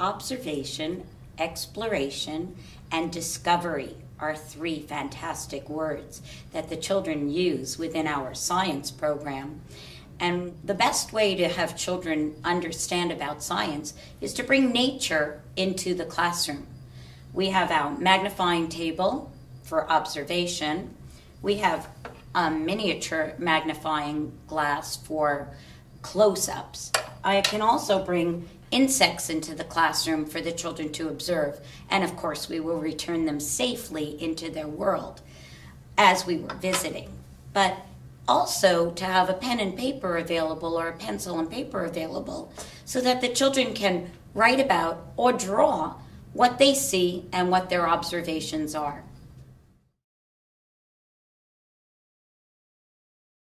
observation, exploration, and discovery are three fantastic words that the children use within our science program. And the best way to have children understand about science is to bring nature into the classroom. We have our magnifying table for observation. We have a miniature magnifying glass for close-ups. I can also bring insects into the classroom for the children to observe. And of course, we will return them safely into their world as we were visiting. But also to have a pen and paper available or a pencil and paper available so that the children can write about or draw what they see and what their observations are.